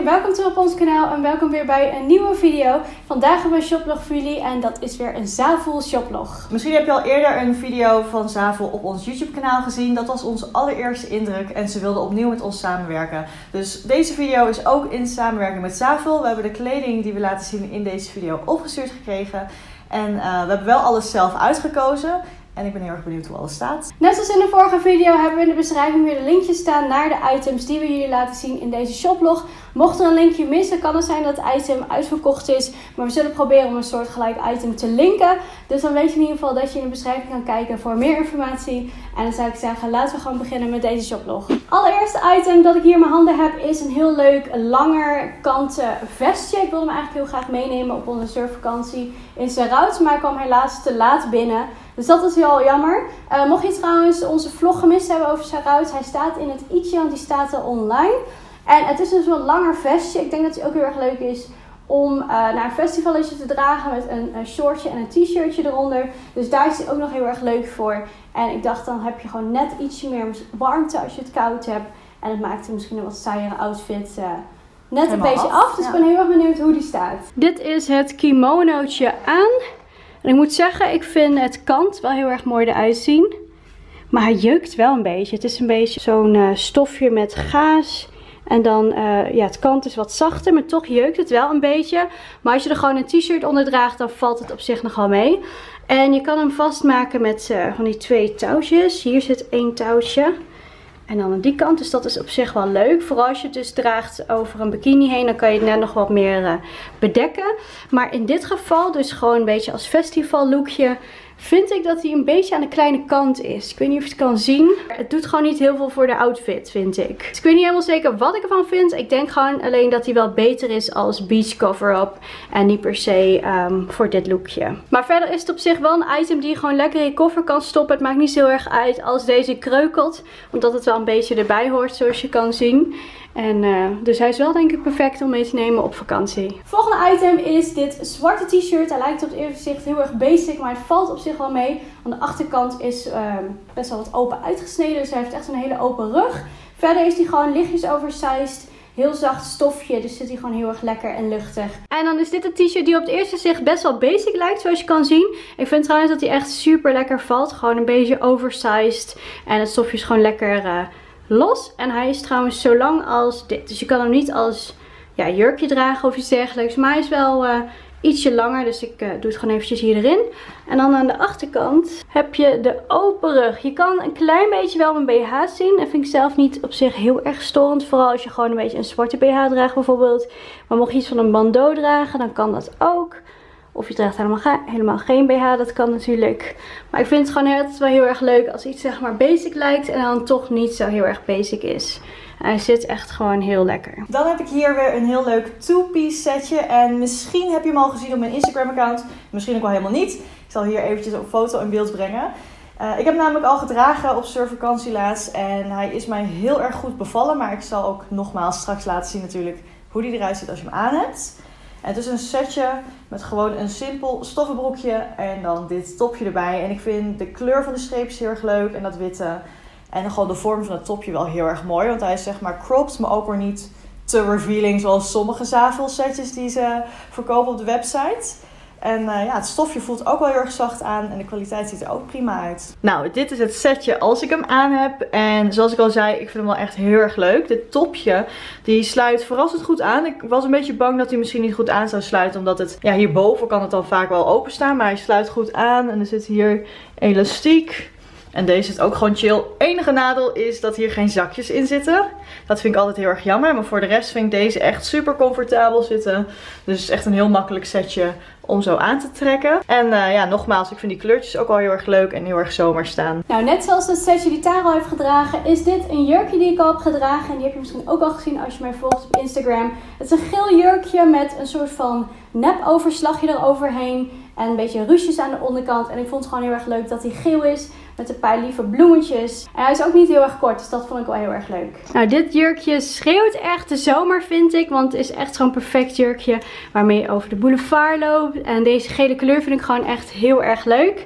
iedereen, welkom terug op ons kanaal en welkom weer bij een nieuwe video. Vandaag hebben we een shoplog voor jullie en dat is weer een Zaful shoplog. Misschien heb je al eerder een video van Zaful op ons YouTube kanaal gezien. Dat was onze allereerste indruk en ze wilden opnieuw met ons samenwerken. Dus deze video is ook in samenwerking met Zaful. We hebben de kleding die we laten zien in deze video opgestuurd gekregen. En we hebben wel alles zelf uitgekozen. En ik ben heel erg benieuwd hoe alles staat. Net zoals in de vorige video hebben we in de beschrijving weer de linkjes staan naar de items die we jullie laten zien in deze shoplog. Mocht er een linkje missen, kan het zijn dat het item uitverkocht is. Maar we zullen proberen om een soortgelijk item te linken. Dus dan weet je in ieder geval dat je in de beschrijving kan kijken voor meer informatie. En dan zou ik zeggen, laten we gewoon beginnen met deze shoplog. Allereerste item dat ik hier in mijn handen heb is een heel leuk langer kanten vestje. Ik wilde hem eigenlijk heel graag meenemen op onze surfvakantie in Saraut. Maar ik kwam helaas te laat binnen. Dus dat is heel jammer. Mocht je trouwens onze vlog gemist hebben over Saraut, hij staat in het i'tje, want die staat er online. En het is dus een langer vestje. Ik denk dat het ook heel erg leuk is om naar een festivalletje te dragen met een shortje en een t-shirtje eronder. Dus daar is hij ook nog heel erg leuk voor. En ik dacht, dan heb je gewoon net ietsje meer warmte als je het koud hebt. En het maakt er misschien een wat saaiere outfit net een beetje af. Dus ik ben heel erg benieuwd hoe die staat. Dit is het kimonootje aan. En ik moet zeggen, ik vind het kant wel heel erg mooi eruit zien. Maar hij jeukt wel een beetje. Het is een beetje zo'n stofje met gaas. En dan, ja, het kant is wat zachter, maar toch jeukt het wel een beetje. Maar als je er gewoon een t-shirt onder draagt, dan valt het op zich nog wel mee. En je kan hem vastmaken met van die twee touwtjes. Hier zit één touwtje. En dan aan die kant, dus dat is op zich wel leuk. Vooral als je het dus draagt over een bikini heen, dan kan je het net nog wat meer bedekken. Maar in dit geval, dus gewoon een beetje als festival lookje, vind ik dat hij een beetje aan de kleine kant is. Ik weet niet of je het kan zien. Het doet gewoon niet heel veel voor de outfit, vind ik. Dus ik weet niet helemaal zeker wat ik ervan vind. Ik denk gewoon alleen dat hij wel beter is als beach cover-up. En niet per se voor dit lookje. Maar verder is het op zich wel een item die je gewoon lekker in je koffer kan stoppen. Het maakt niet zo heel erg uit als deze kreukelt. Omdat het wel een beetje erbij hoort, zoals je kan zien. En dus hij is wel denk ik perfect om mee te nemen op vakantie. Volgende item is dit zwarte t-shirt. Hij lijkt op het eerste gezicht heel erg basic, maar het valt op zich wel mee. Aan de achterkant is best wel wat open uitgesneden, dus hij heeft echt een hele open rug. Verder is hij gewoon lichtjes oversized. Heel zacht stofje, dus zit hij gewoon heel erg lekker en luchtig. En dan is dit een t-shirt die op het eerste gezicht best wel basic lijkt, zoals je kan zien. Ik vind trouwens dat hij echt super lekker valt. Gewoon een beetje oversized. En het stofje is gewoon lekker los. En hij is trouwens zo lang als dit. Dus je kan hem niet als jurkje dragen of iets dergelijks. Maar hij is wel ietsje langer. Dus ik doe het gewoon eventjes hier erin. En dan aan de achterkant heb je de open rug. Je kan een klein beetje wel mijn BH zien. Dat vind ik zelf niet op zich heel erg storend. Vooral als je gewoon een beetje een zwarte BH draagt bijvoorbeeld. Maar mocht je iets van een bandeau dragen, dan kan dat ook. Of je draagt helemaal geen BH, dat kan natuurlijk. Maar ik vind het gewoon altijd wel heel erg leuk als iets zeg maar basic lijkt en dan toch niet zo heel erg basic is. En hij zit echt gewoon heel lekker. Dan heb ik hier weer een heel leuk two-piece setje. En misschien heb je hem al gezien op mijn Instagram account. Misschien ook wel helemaal niet. Ik zal hier eventjes een foto in beeld brengen. Ik heb hem namelijk al gedragen op surfvakantie laatst. En hij is mij heel erg goed bevallen. Maar ik zal ook nogmaals straks laten zien natuurlijk hoe die eruit ziet als je hem aan hebt. Het is een setje met gewoon een simpel stoffenbroekje en dan dit topje erbij. En ik vind de kleur van de streepjes heel erg leuk en dat witte. En gewoon de vorm van het topje wel heel erg mooi. Want hij is zeg maar cropped, maar ook weer niet te revealing zoals sommige Zaful setjes die ze verkopen op de website. En het stofje voelt ook wel heel erg zacht aan en de kwaliteit ziet er ook prima uit. Nou, dit is het setje als ik hem aan heb. En zoals ik al zei, ik vind hem wel echt heel erg leuk. Dit topje, die sluit verrassend goed aan. Ik was een beetje bang dat hij misschien niet goed aan zou sluiten. Omdat het, hierboven kan het dan vaak wel openstaan. Maar hij sluit goed aan en er zit hier elastiek. En deze zit ook gewoon chill. Enige nadeel is dat hier geen zakjes in zitten. Dat vind ik altijd heel erg jammer. Maar voor de rest vind ik deze echt super comfortabel zitten. Dus het is echt een heel makkelijk setje om zo aan te trekken. En nogmaals, ik vind die kleurtjes ook wel heel erg leuk en heel erg zomer staan. Nou, net zoals het setje die Tara al heeft gedragen, is dit een jurkje die ik al heb gedragen. En die heb je misschien ook al gezien als je mij volgt op Instagram. Het is een geel jurkje met een soort van nep-overslagje eroverheen. En een beetje ruches aan de onderkant. En ik vond het gewoon heel erg leuk dat hij geel is. Met een paar lieve bloemetjes. En hij is ook niet heel erg kort, dus dat vond ik wel heel erg leuk. Nou, dit jurkje schreeuwt echt de zomer, vind ik. Want het is echt zo'n perfect jurkje waarmee je over de boulevard loopt. En deze gele kleur vind ik gewoon echt heel erg leuk.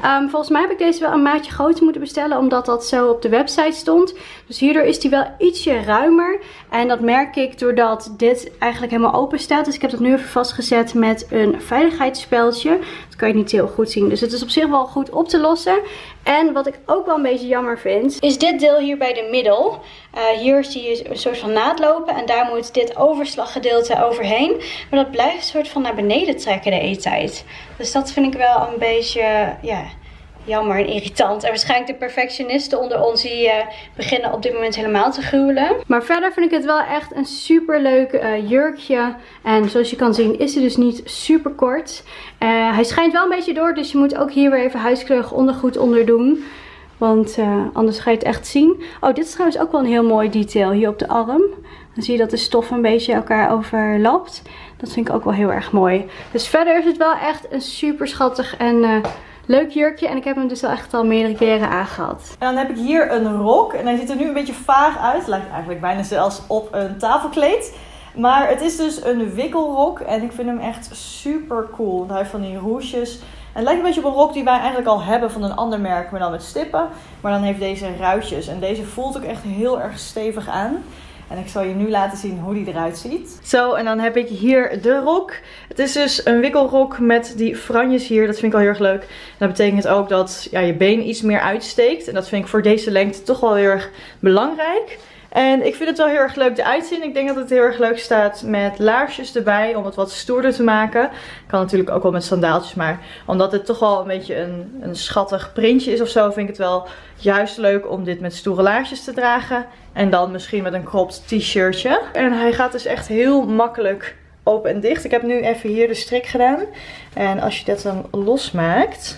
Volgens mij heb ik deze wel een maatje groter moeten bestellen, omdat dat zo op de website stond. Dus hierdoor is die wel ietsje ruimer. En dat merk ik doordat dit eigenlijk helemaal open staat. Dus ik heb dat nu even vastgezet met een veiligheidsspeltje. Dat kan je niet heel goed zien. Dus het is op zich wel goed op te lossen. En wat ik ook wel een beetje jammer vind, is dit deel hier bij de middel. Hier zie je een soort van naad lopen en daar moet dit overslaggedeelte overheen. Maar dat blijft een soort van naar beneden trekken de hele tijd. Dus dat vind ik wel een beetje, ja, jammer en irritant. En waarschijnlijk de perfectionisten onder ons die beginnen op dit moment helemaal te gruwelen. Maar verder vind ik het wel echt een super leuk jurkje. En zoals je kan zien is hij dus niet super kort. Hij schijnt wel een beetje door, dus je moet ook hier weer even huiskleurig ondergoed onder doen. Want anders ga je het echt zien. Oh, dit is trouwens ook wel een heel mooi detail hier op de arm. Dan zie je dat de stof een beetje elkaar overlapt. Dat vind ik ook wel heel erg mooi. Dus verder is het wel echt een super schattig en leuk jurkje. En ik heb hem dus wel echt al meerdere keren aangehad. En dan heb ik hier een rok. En hij ziet er nu een beetje vaag uit. Het lijkt eigenlijk bijna zelfs op een tafelkleed. Maar het is dus een wikkelrok. En ik vind hem echt super cool. Want hij heeft van die roesjes. En het lijkt een beetje op een rok die wij eigenlijk al hebben van een ander merk. Maar dan met stippen. Maar dan heeft deze ruitjes. En deze voelt ook echt heel erg stevig aan. En ik zal je nu laten zien hoe die eruit ziet. Zo, en dan heb ik hier de rok. Het is dus een wikkelrok met die franjes hier. Dat vind ik al heel erg leuk. En dat betekent ook dat je been iets meer uitsteekt. En dat vind ik voor deze lengte toch wel heel erg belangrijk. En ik vind het wel heel erg leuk eruit zien. Ik denk dat het heel erg leuk staat met laarsjes erbij. Om het wat stoerder te maken. Kan natuurlijk ook wel met sandaaltjes. Maar omdat het toch wel een beetje een schattig printje is of zo. Vind ik het wel juist leuk om dit met stoere laarsjes te dragen. En dan misschien met een cropped t-shirtje. En hij gaat dus echt heel makkelijk open en dicht. Ik heb nu even hier de strik gedaan. En als je dat dan losmaakt,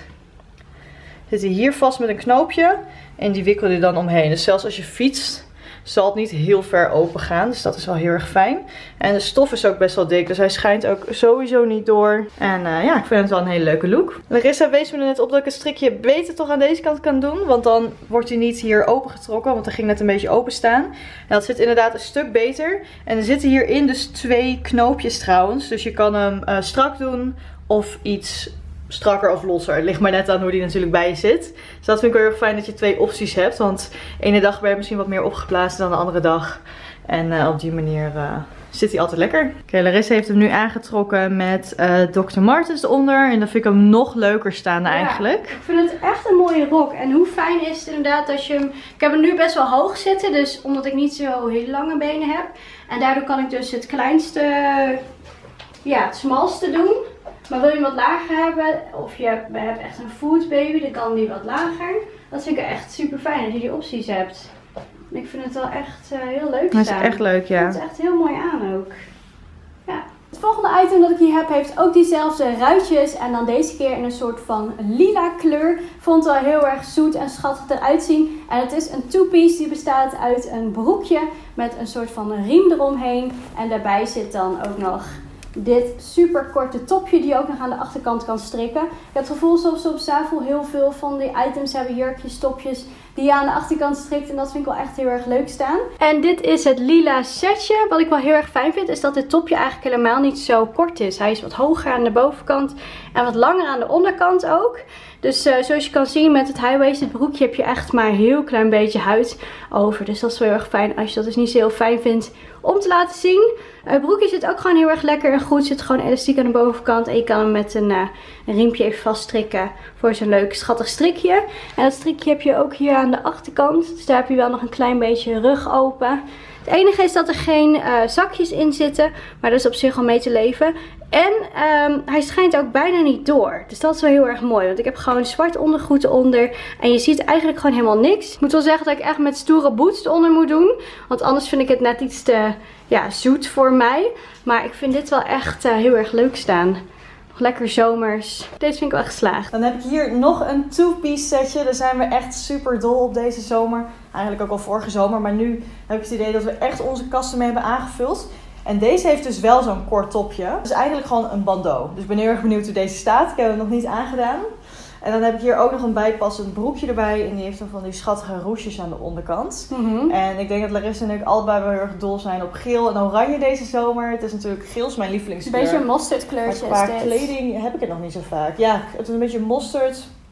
zit hij hier vast met een knoopje. En die wikkel je dan omheen. Dus zelfs als je fietst, zal het niet heel ver open gaan. Dus dat is wel heel erg fijn. En de stof is ook best wel dik. Dus hij schijnt ook sowieso niet door. En ja, ik vind het wel een hele leuke look. Larissa wees me er net op dat ik het strikje beter toch aan deze kant kan doen. Want dan wordt hij niet hier opengetrokken. Want hij ging net een beetje openstaan. En dat zit inderdaad een stuk beter. En er zitten hierin dus 2 knoopjes trouwens. Dus je kan hem strak doen of iets strakker of losser. Het ligt maar net aan hoe die natuurlijk bij je zit. Dus dat vind ik wel heel erg fijn dat je 2 opties hebt. Want de ene dag ben je misschien wat meer opgeblazen dan de andere dag. En op die manier zit hij altijd lekker. Oké, Larissa heeft hem nu aangetrokken met Dr. Martens eronder. En dan vind ik hem nog leuker staan eigenlijk. Ik vind het echt een mooie rok. En hoe fijn is het inderdaad als je hem... Ik heb hem nu best wel hoog zitten. Dus omdat ik niet zo heel lange benen heb. En daardoor kan ik dus het kleinste... Ja, het smalste doen. Maar wil je hem wat lager hebben, of je hebt echt een food baby, dan kan die wat lager. Dat vind ik echt super fijn dat je die opties hebt. Ik vind het wel echt heel leuk staan. Dat is echt leuk, ja. Het is echt heel mooi aan ook. Ja. Het volgende item dat ik hier heb heeft ook diezelfde ruitjes. En dan deze keer in een soort van lila kleur. Vond het wel heel erg zoet en schattig eruit zien. En het is een two-piece die bestaat uit een broekje met een soort van riem eromheen. En daarbij zit dan ook nog dit super korte topje die je ook nog aan de achterkant kan strikken. Ik heb het gevoel alsof ze op Zaful heel veel van die items hebben, jurkjes, topjes, die je aan de achterkant strikt. En dat vind ik wel echt heel erg leuk staan. En dit is het lila setje. Wat ik wel heel erg fijn vind is dat dit topje eigenlijk helemaal niet zo kort is. Hij is wat hoger aan de bovenkant en wat langer aan de onderkant ook. Dus zoals je kan zien met het high-waisted broekje heb je echt maar een heel klein beetje huid over. Dus dat is wel heel erg fijn als je dat dus niet zo heel fijn vindt om te laten zien. Het broekje zit ook gewoon heel erg lekker en goed. Zit gewoon elastiek aan de bovenkant. En je kan hem met een riempje even vaststrikken voor zo'n leuk schattig strikje. En dat strikje heb je ook hier aan de achterkant. Dus daar heb je wel nog een klein beetje rug open. Het enige is dat er geen zakjes in zitten. Maar dat is op zich al mee te leven. En hij schijnt ook bijna niet door. Dus dat is wel heel erg mooi. Want ik heb gewoon zwart ondergoed eronder. En je ziet eigenlijk gewoon helemaal niks. Ik moet wel zeggen dat ik echt met stoere boots eronder moet doen. Want anders vind ik het net iets te zoet voor mij. Maar ik vind dit wel echt heel erg leuk staan. Nog lekker zomers. Deze vind ik wel echt geslaagd. Dan heb ik hier nog een two-piece setje. Daar zijn we echt super dol op deze zomer. Eigenlijk ook al vorige zomer. Maar nu heb ik het idee dat we echt onze kasten mee hebben aangevuld. En deze heeft dus wel zo'n kort topje. Het is eigenlijk gewoon een bandeau. Dus ik ben heel erg benieuwd hoe deze staat. Ik heb hem nog niet aangedaan. En dan heb ik hier ook nog een bijpassend broekje erbij. En die heeft dan van die schattige roesjes aan de onderkant. En ik denk dat Larissa en ik allebei wel heel erg dol zijn op geel en oranje deze zomer. Het is natuurlijk geel is mijn lievelingskleur. Een beetje een mosterdkleurtje maar is qua dit. kleding heb ik het nog niet zo vaak. Ja, het is een beetje mosterd.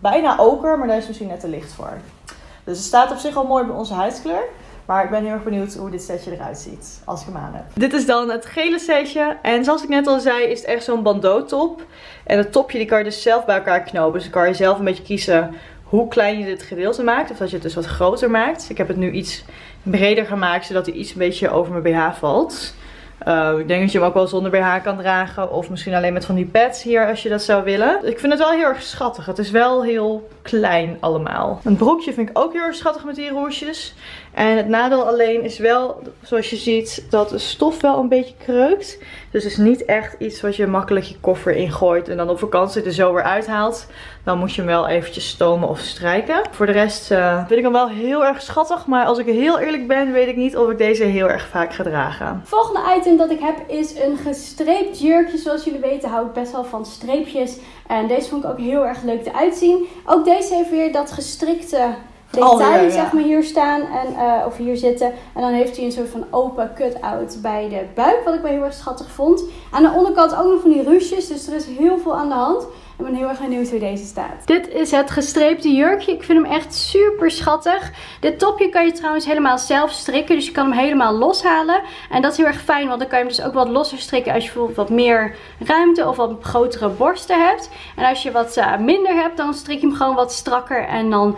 bijna oker, maar daar is misschien net te licht voor. Dus het staat op zich al mooi bij onze huidskleur. Maar ik ben heel erg benieuwd hoe dit setje eruit ziet als ik hem aan heb. Dit is dan het gele setje. En zoals ik net al zei is het echt zo'n bandeau top. En het topje die kan je dus zelf bij elkaar knopen. Dus dan kan je zelf een beetje kiezen hoe klein je dit gedeelte maakt. Of dat je het dus wat groter maakt. Ik heb het nu iets breder gemaakt zodat hij iets een beetje over mijn BH valt. Ik denk dat je hem ook wel zonder BH kan dragen. Of misschien alleen met van die pads hier als je dat zou willen. Ik vind het wel heel erg schattig. Het is wel heel klein allemaal. Een broekje vind ik ook heel erg schattig met die roosjes. En het nadeel alleen is wel, zoals je ziet, dat de stof wel een beetje kreukt. Dus het is niet echt iets wat je makkelijk je koffer ingooit en dan op vakantie er zo weer uithaalt. Dan moet je hem wel eventjes stomen of strijken. Voor de rest vind ik hem wel heel erg schattig. Maar als ik heel eerlijk ben, weet ik niet of ik deze heel erg vaak ga dragen. Het volgende item dat ik heb is een gestreept jurkje. Zoals jullie weten hou ik best wel van streepjes. En deze vond ik ook heel erg leuk eruit zien. Ook deze heeft weer dat gestrikte detail zeg maar hier staan of hier zitten. En dan heeft hij een soort van open cut-out bij de buik, wat ik wel heel erg schattig vond. Aan de onderkant ook nog van die ruches, dus er is heel veel aan de hand. Ik ben heel erg benieuwd hoe deze staat. Dit is het gestreepte jurkje. Ik vind hem echt super schattig. Dit topje kan je trouwens helemaal zelf strikken. Dus je kan hem helemaal loshalen. En dat is heel erg fijn. Want dan kan je hem dus ook wat losser strikken als je bijvoorbeeld wat meer ruimte of wat grotere borsten hebt. En als je wat minder hebt, dan strik je hem gewoon wat strakker. En dan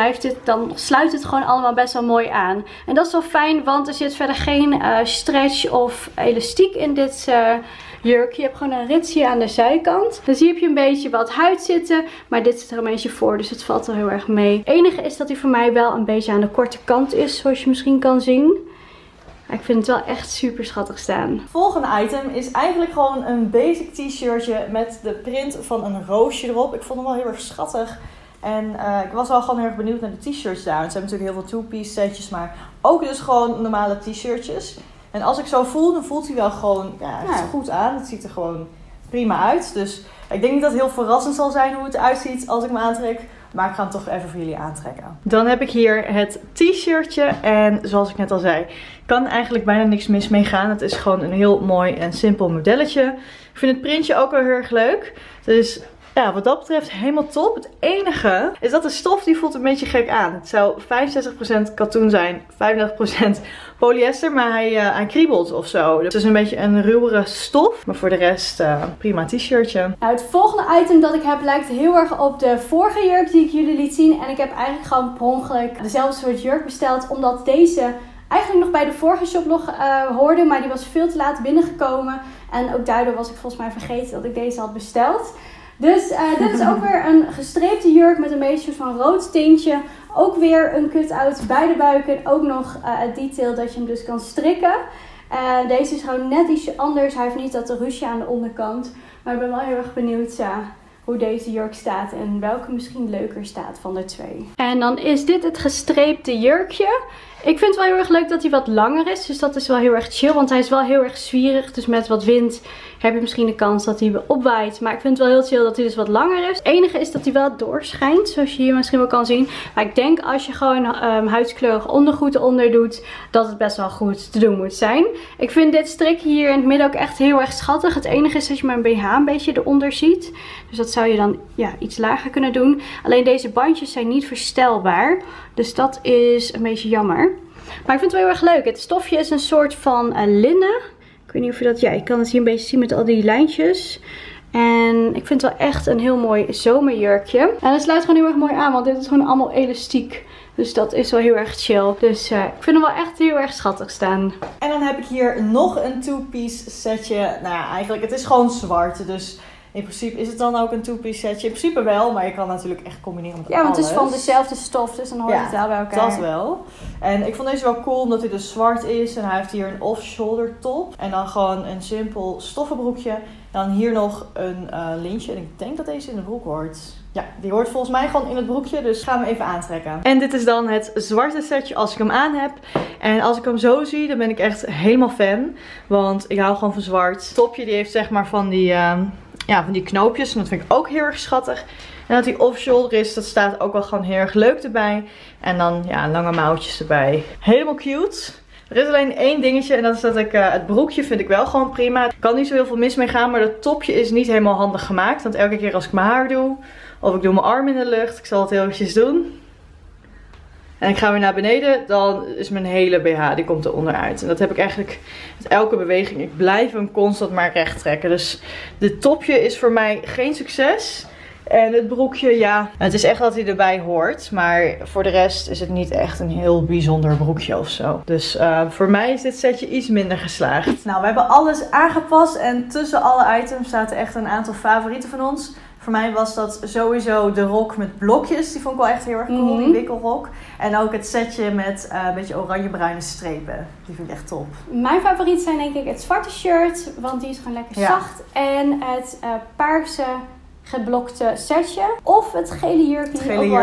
sluit het gewoon allemaal best wel mooi aan. En dat is wel fijn, want er zit verder geen stretch of elastiek in dit jurkje. Je hebt gewoon een rits hier aan de zijkant. Dus hier heb je een beetje wat huid zitten. Maar dit zit er een beetje voor. Dus het valt wel heel erg mee. Het enige is dat hij voor mij wel een beetje aan de korte kant is. Zoals je misschien kan zien. Maar ik vind het wel echt super schattig staan. Het volgende item is eigenlijk gewoon een basic t-shirtje met de print van een roosje erop. Ik vond hem wel heel erg schattig. En ik was wel gewoon heel erg benieuwd naar de t-shirts daar. Want ze hebben natuurlijk heel veel two-piece setjes. Maar ook dus gewoon normale t-shirtjes. En als ik zo voel, dan voelt hij wel gewoon goed aan. Het ziet er gewoon prima uit. Dus ik denk niet dat het heel verrassend zal zijn hoe het eruit ziet als ik hem aantrek. Maar ik ga hem toch even voor jullie aantrekken. Dan heb ik hier het t-shirtje. En zoals ik net al zei, kan eigenlijk bijna niks mis mee gaan. Het is gewoon een heel mooi en simpel modelletje. Ik vind het printje ook wel heel erg leuk. Dus ja, wat dat betreft helemaal top. Het enige is dat de stof die voelt een beetje gek aan. Het zou 65% katoen zijn, 35% polyester, maar hij kriebelt of zo. Dus het is een beetje een ruwere stof. Maar voor de rest prima t-shirtje. Nou, het volgende item dat ik heb lijkt heel erg op de vorige jurk die ik jullie liet zien. En ik heb eigenlijk gewoon per ongeluk dezelfde soort jurk besteld. Omdat deze eigenlijk nog bij de vorige shoplog hoorde. Maar die was veel te laat binnengekomen. En ook daardoor was ik volgens mij vergeten dat ik deze had besteld. Dus dit is ook weer een gestreepte jurk met een beetje van rood tintje. Ook weer een cut-out bij de buik en ook nog het detail dat je hem dus kan strikken. Deze is gewoon net ietsje anders. Hij heeft niet dat ruche aan de onderkant. Maar ik ben wel heel erg benieuwd hoe deze jurk staat en welke misschien leuker staat van de twee. En dan is dit het gestreepte jurkje. Ik vind het wel heel erg leuk dat hij wat langer is. Dus dat is wel heel erg chill. Want hij is wel heel erg zwierig. Dus met wat wind heb je misschien de kans dat hij opwaait. Maar ik vind het wel heel chill dat hij dus wat langer is. Het enige is dat hij wel doorschijnt. Zoals je hier misschien wel kan zien. Maar ik denk als je gewoon huidskleurig ondergoed eronder doet. Dat het best wel goed te doen moet zijn. Ik vind dit strikje hier in het midden ook echt heel erg schattig. Het enige is dat je mijn BH een beetje eronder ziet. Dus dat zou je dan iets lager kunnen doen. Alleen deze bandjes zijn niet verstelbaar. Dus dat is een beetje jammer. Maar ik vind het wel heel erg leuk. Het stofje is een soort van linnen. Ik weet niet of je dat... Ja, je kan het hier een beetje zien met al die lijntjes. En ik vind het wel echt een heel mooi zomerjurkje. En het sluit gewoon heel erg mooi aan. Want dit is gewoon allemaal elastiek. Dus dat is wel heel erg chill. Dus ik vind hem wel echt heel erg schattig staan. En dan heb ik hier nog een two-piece setje. Nou ja, eigenlijk het is gewoon zwart. Dus in principe is het dan ook een two-piece setje. In principe wel, maar je kan natuurlijk echt combineren met alles. Ja, want het is van dezelfde stof, dus dan hoort het wel bij elkaar. Dat wel. En ik vond deze wel cool omdat hij dus zwart is. En hij heeft hier een off-shoulder top. En dan gewoon een simpel stoffenbroekje. Dan hier nog een lintje. En ik denk dat deze in de broek hoort. Ja, die hoort volgens mij gewoon in het broekje. Dus gaan we even aantrekken. En dit is dan het zwarte setje als ik hem aan heb. En als ik hem zo zie, dan ben ik echt helemaal fan. Want ik hou gewoon van zwart. Het topje die heeft zeg maar van die knoopjes. En dat vind ik ook heel erg schattig. En dat die off-shoulder is, dat staat ook wel gewoon heel erg leuk erbij. En dan lange mouwtjes erbij. Helemaal cute. Er is alleen één dingetje en dat is dat ik het broekje vind ik wel gewoon prima. Er kan niet zo heel veel mis mee gaan, maar dat topje is niet helemaal handig gemaakt. Want elke keer als ik mijn haar doe Of ik doe mijn arm in de lucht. Ik zal het heel eventjes doen. En ik ga weer naar beneden. Dan is mijn hele BH, die komt er onderuit. En dat heb ik eigenlijk met elke beweging. Ik blijf hem constant maar recht trekken. Dus dit topje is voor mij geen succes. En het broekje, ja, het is echt dat hij erbij hoort. Maar voor de rest is het niet echt een heel bijzonder broekje of zo. Dus voor mij is dit setje iets minder geslaagd. Nou, we hebben alles aangepast. En tussen alle items staat er echt een aantal favorieten van ons. Voor mij was dat sowieso de rok met blokjes. Die vond ik wel echt heel erg cool, die wikkelrok. En ook het setje met een beetje oranje-bruine strepen. Die vind ik echt top. Mijn favoriet zijn denk ik het zwarte shirt, want die is gewoon lekker zacht. En het paarse geblokte setje. Of het gele jurkje.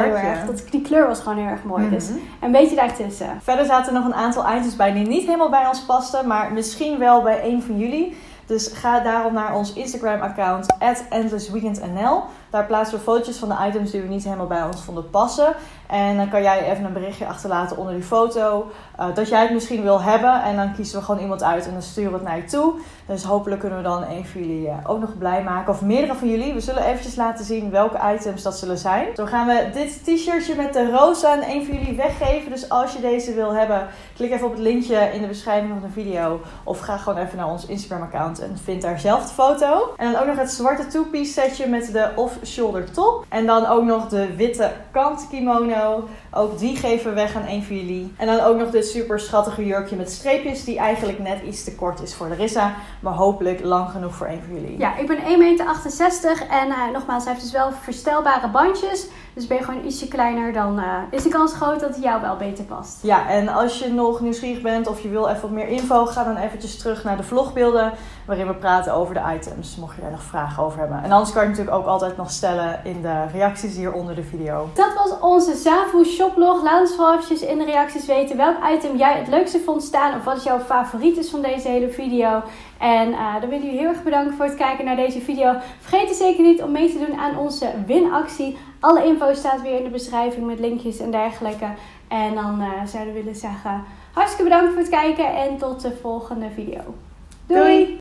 Die kleur was gewoon heel erg mooi. Dus een beetje daartussen. Verder zaten er nog een aantal items bij die niet helemaal bij ons pasten. Maar misschien wel bij een van jullie. Dus ga daarom naar ons Instagram account @endlessweekendnl. Daar plaatsen we fotootjes van de items die we niet helemaal bij ons vonden passen. En dan kan jij even een berichtje achterlaten onder die foto. Dat jij het misschien wil hebben. En dan kiezen we gewoon iemand uit en dan sturen we het naar je toe. Dus hopelijk kunnen we dan een van jullie ook nog blij maken. Of meerdere van jullie. We zullen eventjes laten zien welke items dat zullen zijn. Zo gaan we dit t-shirtje met de roos aan een van jullie weggeven. Dus als je deze wil hebben, klik even op het linkje in de beschrijving van de video. Of ga gewoon even naar ons Instagram account en vind daar zelf de foto. En dan ook nog het zwarte two-piece setje met de off-shoulder top. En dan ook nog de witte kant kimono. Ook die geven we weg aan een van jullie. En dan ook nog dit super schattige jurkje met streepjes. Die eigenlijk net iets te kort is voor Larissa. Maar hopelijk lang genoeg voor een van jullie. Ja, ik ben 1,68 meter. En nogmaals, hij heeft dus wel verstelbare bandjes. Dus ben je gewoon ietsje kleiner, dan is de kans groot dat het jou wel beter past. Ja, en als je nog nieuwsgierig bent of je wil even wat meer info, ga dan eventjes terug naar de vlogbeelden. Waarin we praten over de items, mocht je daar nog vragen over hebben. En anders kan je natuurlijk ook altijd nog stellen in de reacties hier onder de video. Dat was onze Zafu shoplog. Laat ons vooral eventjes in de reacties weten welk item jij het leukste vond staan. Of wat jouw favoriet is van deze hele video. En dan willen jullie heel erg bedanken voor het kijken naar deze video. Vergeet er zeker niet om mee te doen aan onze winactie. Alle info staat weer in de beschrijving met linkjes en dergelijke. En dan zouden we willen zeggen, hartstikke bedankt voor het kijken en tot de volgende video. Doei!